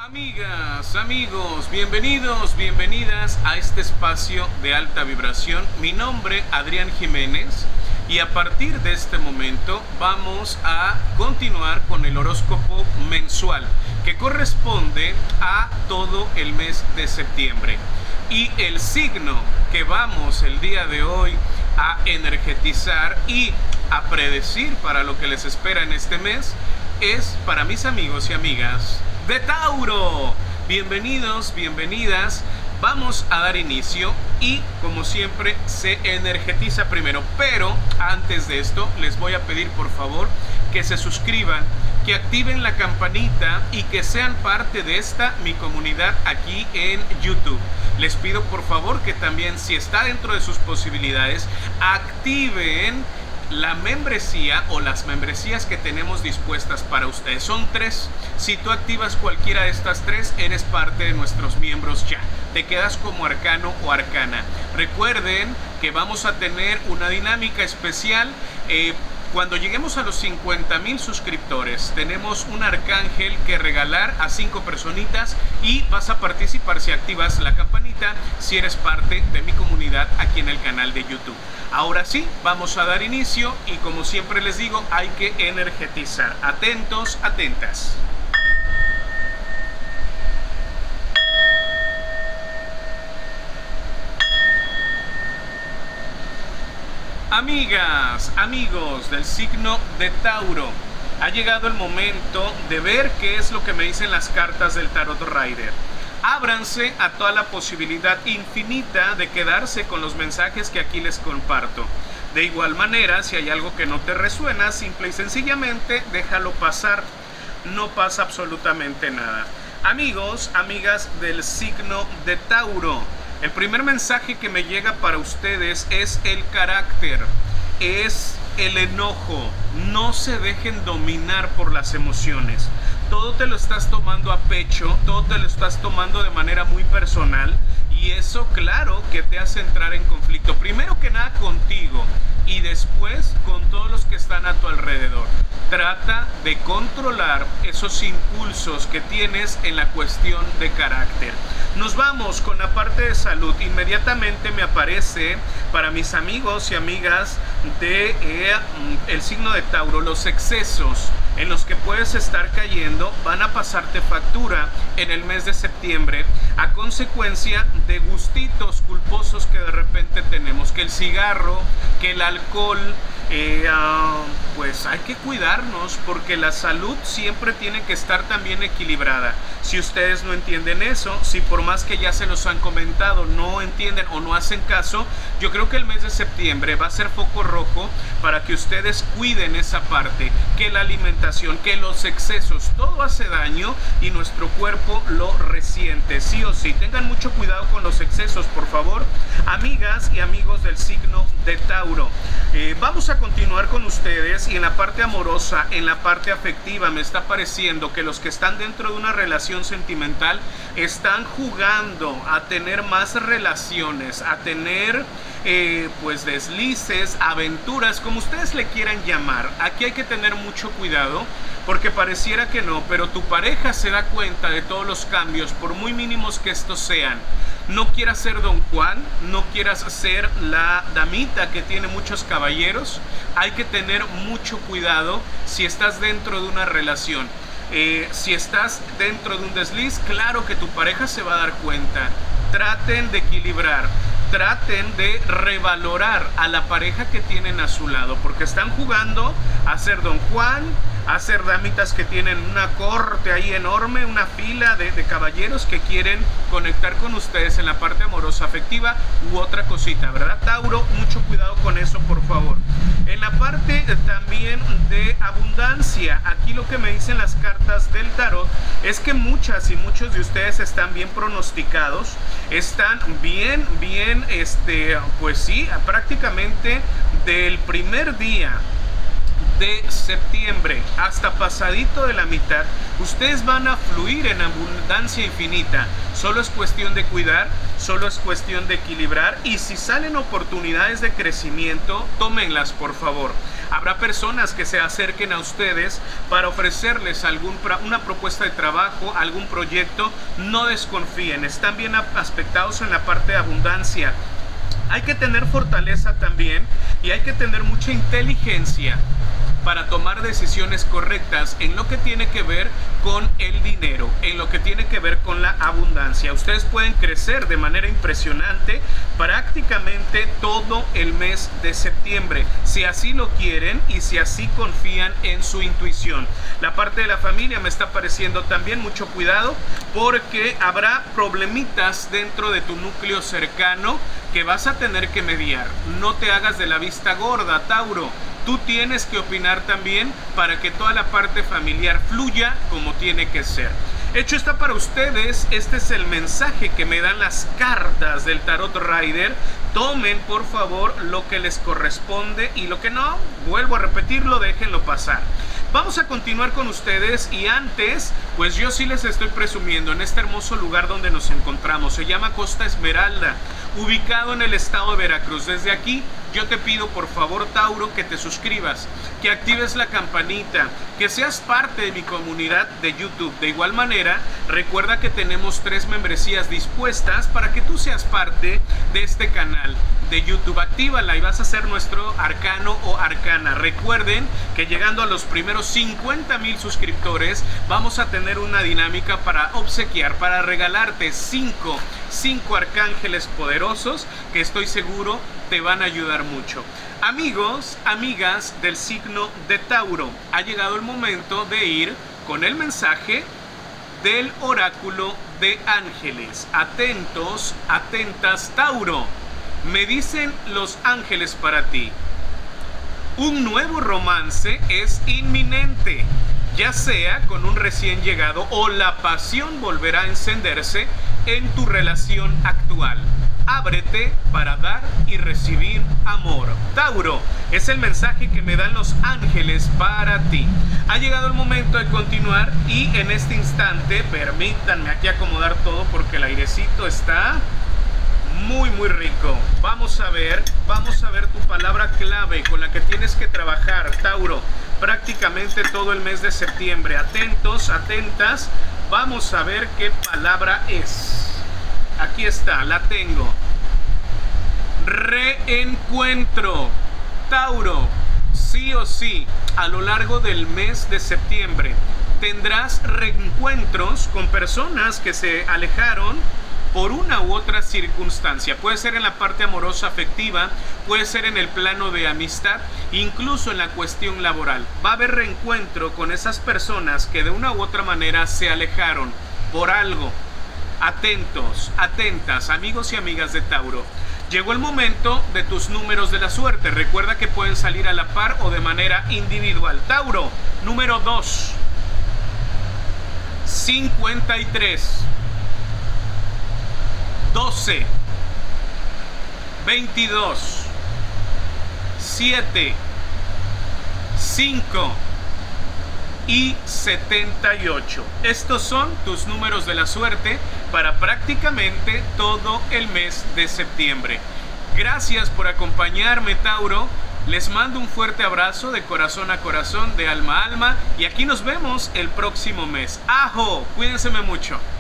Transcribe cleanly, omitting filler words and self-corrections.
Amigas, amigos, bienvenidos, bienvenidas a este espacio de alta vibración. Mi nombre, Adrián Jiménez, y a partir de este momento vamos a continuar con el horóscopo mensual que corresponde a todo el mes de septiembre. Y el signo que vamos el día de hoy a energetizar y a predecir para lo que les espera en este mes es para mis amigos y amigas de Tauro. Bienvenidos, bienvenidas. Vamos a dar inicio y como siempre se energetiza primero, pero antes de esto les voy a pedir por favor que se suscriban, que activen la campanita y que sean parte de esta mi comunidad aquí en YouTube. Les pido por favor que también, si está dentro de sus posibilidades, activen la membresía o las membresías que tenemos dispuestas para ustedes. Son 3. Si tú activas cualquiera de estas 3, eres parte de nuestros miembros ya. Te quedas como arcano o arcana. Recuerden que vamos a tener una dinámica especial. Cuando lleguemos a los 50,000 suscriptores, tenemos un arcángel que regalar a 5 personitas y vas a participar si activas la campanita, si eres parte de mi comunidad aquí en el canal de YouTube. Ahora sí, vamos a dar inicio y como siempre les digo, hay que energetizar. Atentos, atentas. Amigas, amigos del signo de Tauro, ha llegado el momento de ver qué es lo que me dicen las cartas del Tarot Rider. Ábranse a toda la posibilidad infinita de quedarse con los mensajes que aquí les comparto. De igual manera, si hay algo que no te resuena, simple y sencillamente déjalo pasar. No pasa absolutamente nada. Amigos, amigas del signo de Tauro, el primer mensaje que me llega para ustedes es el carácter, es el enojo. No se dejen dominar por las emociones. Todo te lo estás tomando a pecho, todo te lo estás tomando de manera muy personal y eso claro que te hace entrar en conflicto. Primero que nada contigo y después con todos los que están a tu alrededor. Trata de controlar esos impulsos que tienes en la cuestión de carácter. Nos vamos con la parte de salud. Inmediatamente me aparece para mis amigos y amigas de el signo de Tauro, los excesos en los que puedes estar cayendo van a pasarte factura en el mes de septiembre a consecuencia de gustitos culposos que de repente tenemos, que el cigarro, que el alcohol. Pues hay que cuidarnos porque la salud siempre tiene que estar también equilibrada. Si ustedes no entienden eso, si por más que ya se los han comentado no entienden o no hacen caso, yo creo que el mes de septiembre va a ser foco rojo para que ustedes cuiden esa parte, que la alimentación, que los excesos, todo hace daño y nuestro cuerpo lo resiente, sí o sí. Tengan mucho cuidado con los excesos, por favor, amigas y amigos del signo de Tauro. Vamos a continuar con ustedes y en la parte amorosa, en la parte afectiva, me está pareciendo que los que están dentro de una relación sentimental están jugando a tener más relaciones, a tener pues deslices, aventuras, como ustedes le quieran llamar. Aquí hay que tener mucho cuidado porque pareciera que no, pero tu pareja se da cuenta de todos los cambios, por muy mínimos que estos sean. No quieras ser Don Juan, no quieras ser la damita que tiene muchos caballeros. Hay que tener mucho cuidado si estás dentro de una relación. Si estás dentro de un desliz, claro que tu pareja se va a dar cuenta. Traten de equilibrar, traten de revalorar a la pareja que tienen a su lado, porque están jugando a ser Don Juan, a ser damitas que tienen una corte ahí enorme, una fila de caballeros que quieren conectar con ustedes en la parte amorosa, afectiva u otra cosita, ¿verdad, Tauro? Mucho cuidado con eso, por favor. En la parte también de abundancia, aquí lo que me dicen las cartas del tarot es que muchas y muchos de ustedes están bien pronosticados, están bien, pues sí, prácticamente del primer día de septiembre hasta pasadito de la mitad, ustedes van a fluir en abundancia infinita. Solo es cuestión de cuidar, solo es cuestión de equilibrar, y si salen oportunidades de crecimiento, tómenlas por favor. Habrá personas que se acerquen a ustedes para ofrecerles una propuesta de trabajo, algún proyecto. No desconfíen, están bien aspectados en la parte de abundancia. Hay que tener fortaleza también y hay que tener mucha inteligencia para tomar decisiones correctas en lo que tiene que ver con el dinero, en lo que tiene que ver con la abundancia. Ustedes pueden crecer de manera impresionante prácticamente todo el mes de septiembre, si así lo quieren y si así confían en su intuición. La parte de la familia me está pareciendo también mucho cuidado, porque habrá problemitas dentro de tu núcleo cercano que vas a tener que mediar. No te hagas de la vista gorda, Tauro. Tú tienes que opinar también para que toda la parte familiar fluya como tiene que ser. Hecho está para ustedes, este es el mensaje que me dan las cartas del Tarot Rider. Tomen por favor lo que les corresponde y lo que no, vuelvo a repetirlo, déjenlo pasar. Vamos a continuar con ustedes, y antes, pues yo sí les estoy presumiendo en este hermoso lugar donde nos encontramos. Se llama Costa Esmeralda, ubicado en el estado de Veracruz. Desde aquí yo te pido por favor, Tauro, que te suscribas, que actives la campanita, que seas parte de mi comunidad de YouTube. De igual manera, recuerda que tenemos 3 membresías dispuestas para que tú seas parte de este canal de YouTube. Actívala y vas a ser nuestro arcano o arcana. Recuerden que llegando a los primeros 50,000 suscriptores vamos a tener una dinámica para obsequiar, para regalarte 5 arcángeles poderosos que estoy seguro te van a ayudar mucho. Amigos, amigas del signo de Tauro, ha llegado el momento de ir con el mensaje del oráculo de ángeles. Atentos, atentas, Tauro. Me dicen los ángeles para ti: un nuevo romance es inminente, ya sea con un recién llegado o la pasión volverá a encenderse en tu relación actual. Ábrete para dar y recibir amor. Tauro, es el mensaje que me dan los ángeles para ti. Ha llegado el momento de continuar, y en este instante permítanme aquí acomodar todo porque el airecito está muy rico. Vamos a ver tu palabra clave con la que tienes que trabajar, Tauro, prácticamente todo el mes de septiembre. Atentos, atentas, vamos a ver qué palabra es. Aquí está, la tengo. Reencuentro. Tauro, sí o sí, a lo largo del mes de septiembre tendrás reencuentros con personas que se alejaron por una u otra circunstancia. Puede ser en la parte amorosa afectiva, puede ser en el plano de amistad, incluso en la cuestión laboral. Va a haber reencuentro con esas personas que de una u otra manera se alejaron por algo. Atentos, atentas, amigos y amigas de Tauro. Llegó el momento de tus números de la suerte. Recuerda que pueden salir a la par o de manera individual. Tauro, número 2, 53, 12, 22, 7, 5 y 78. Estos son tus números de la suerte para prácticamente todo el mes de septiembre. Gracias por acompañarme, Tauro. Les mando un fuerte abrazo de corazón a corazón, de alma a alma, y aquí nos vemos el próximo mes. ¡Ajo! Cuídense mucho.